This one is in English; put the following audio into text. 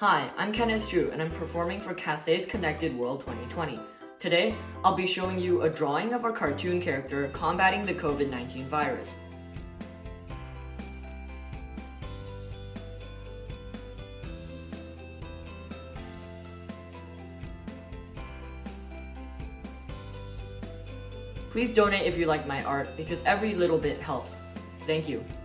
Hi, I'm Kenneth Shue, and I'm performing for Cathay's Connected World 2020. Today, I'll be showing you a drawing of our cartoon character combating the COVID-19 virus. Please donate if you like my art, because every little bit helps. Thank you.